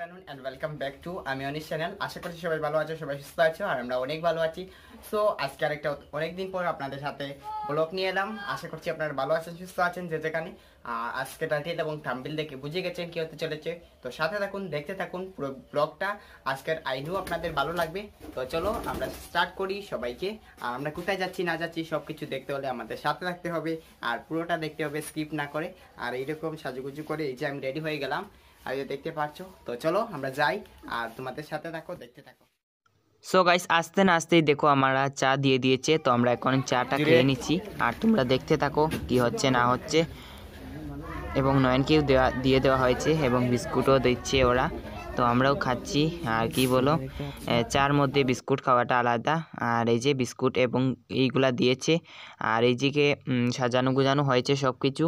afternoon and welcome back to আমি Anish channel. আশা করছি সবাই ভালো আছো, সবাই সুস্থ আছো, আর আমরা অনেক ভালো আছি। সো আজকে আরেকটা অনেক দিন পর আপনাদের সাথে ব্লগ নিয়ে এলাম। আশা করছি আপনারা ভালো আছেন, সুস্থ আছেন যে যেখানে। আজকে টাইটেল এবং থাম্বনেল দেখে বুঝে গেছেন কি হতে চলেছে। তো সাথে থাকুন, দেখতে থাকুন পুরো ব্লগটা। আজকের আইডিও আপনাদের ভালো লাগবে। তো চলো আমরা স্টার্ট করি সবাইকে। আর আমরা কোথায় যাচ্ছি না যাচ্ছি সব কিছু দেখতে হলে আমাদের সাথে থাকতে হবে, আর পুরোটা দেখতে হবে স্কিপ না করে। আর এইরকম সাজুগুজু করে এই যে আমি রেডি হয়ে গেলাম, আর দেখতে পাচ্ছ। তো চলো আমরা যাই, আর তোমাদের সাথে থাকো, দেখতে থাকো। সো গাইস, আস্তে না আসতেই দেখো আমরা চা দিয়ে দিয়েছে। তো আমরা এখন চাটা খেয়ে নিচ্ছি, আর তোমরা দেখতে থাকো কি হচ্ছে না হচ্ছে। এবং নয়নকেও দিয়ে দেওয়া হয়েছে এবং বিস্কুটও দিচ্ছে ওরা। তো আমরাও খাচ্ছি। আর কি বলো, চার মধ্যে বিস্কুট খাওয়াটা আলাদা। আর এই যে বিস্কুট এবং এইগুলা দিয়েছে, আর এই দিকে সাজানো গুজানো হয়েছে সব কিছু।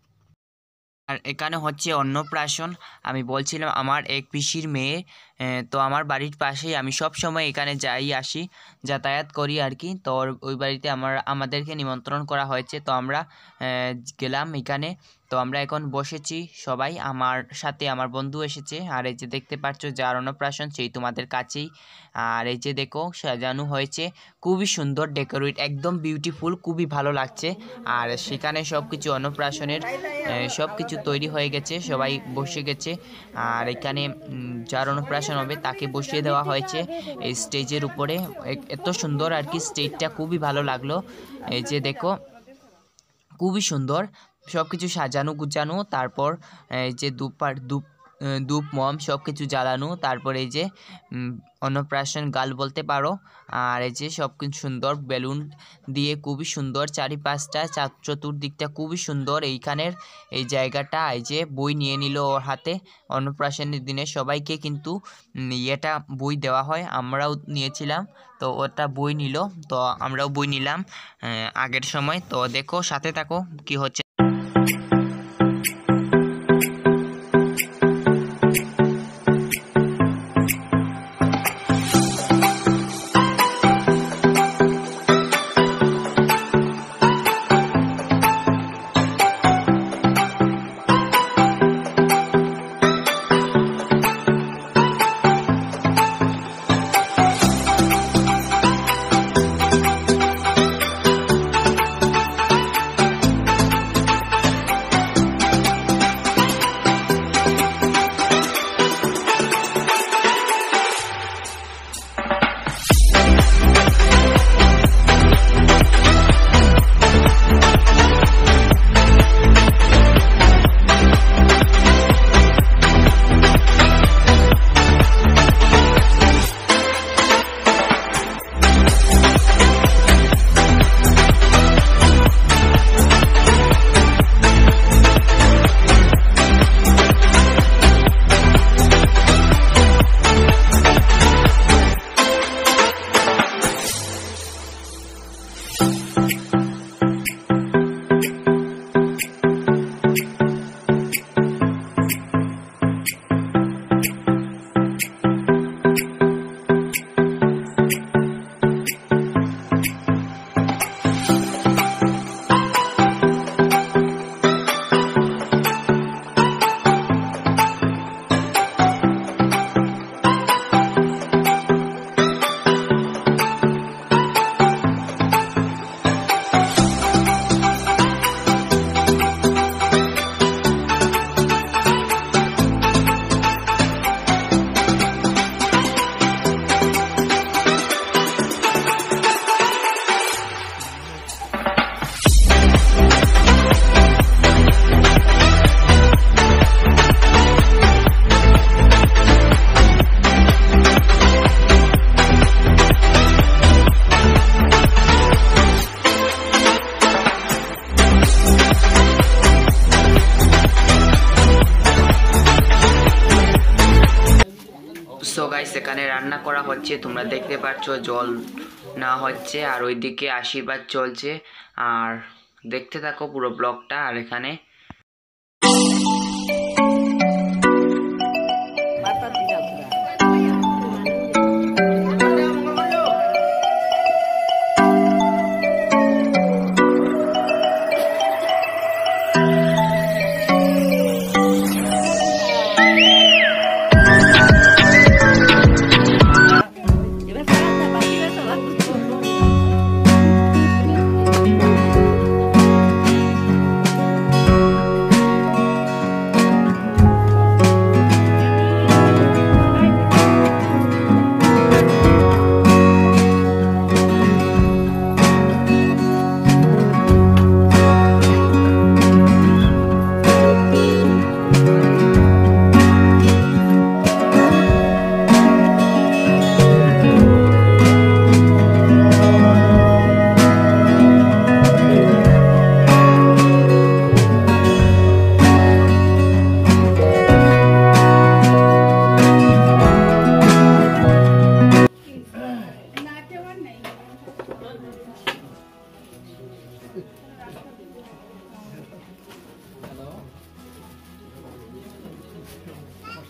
আর এখানে হচ্ছে অন্নপ্রাশন। আমি বলছিলাম আমার এক পিসির মেয়ে, তো আমার বাড়ির পাশেই, আমি সব সময় এখানে যাই আসি, যাতায়াত করি আর কি। তো ওই বাড়িতে আমাদেরকে নিমন্ত্রণ করা হয়েছে, তো আমরা গেলাম এখানে। তো আমরা এখন বসেছি সবাই, আমার সাথে আমার বন্ধু এসেছে। আর এই যে দেখতে পাচ্ছ যার অন্নপ্রাশন সেই তোমাদের কাছেই। আর এই যে দেখো সাজানো হয়েছে, খুবই সুন্দর ডেকোরেট, একদম বিউটিফুল, খুবই ভালো লাগছে। আর সেখানে সব কিছু অন্নপ্রাশনের সব কিছু তৈরি হয়ে গেছে, সবাই বসে গেছে। আর এখানে যার অন্নপ্রাশন হবে তাকে বসিয়ে দেওয়া হয়েছে এই স্টেজের উপরে। এত সুন্দর আর কি, স্টেজটা খুবই ভালো লাগলো। এই যে দেখো খুবই সুন্দর সব কিছু সাজানো গুজানো। তারপর এই যে ধূপ মম সব কিছু জ্বালানো। তারপর এই যে অন্নপ্রাশন গাল বলতে পারো। আর এই যে সব কিছু সুন্দর বেলুন দিয়ে খুবই সুন্দর, চারিপাশটা চতুর্দিকটা খুবই সুন্দর। এইখানের এই জায়গাটা, এই যে বই নিয়ে নিল ওর হাতে। অন্নপ্রাশনের দিনে সবাইকে কিন্তু এটা বই দেওয়া হয়, আমরাও নিয়েছিলাম। তো ওটা বই নিল, তো আমরাও বই নিলাম আগের সময়। তো দেখো সাথে থাকো কি হচ্ছে। সো গাইস, এখানে রান্না করা হচ্ছে, তোমরা দেখতে পাচ্ছ জল না হচ্ছে, আর ওইদিকে আশীর্বাদ চলছে। আর দেখতে থাকো পুরো ব্লগটা। আর এখানে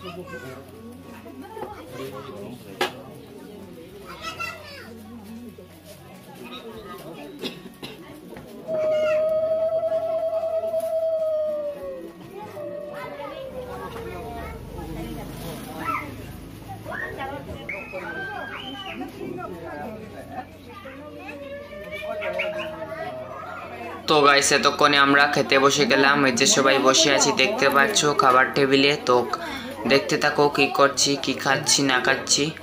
তো গাইস এতক্ষণে আমরা খেতে বসে গেলাম, এই যে সবাই বসে আছি দেখতে পাচ্ছ খাবার টেবিলে। তো দেখতে থাকো কি করছি, কি খাচ্ছি না খাচ্ছি।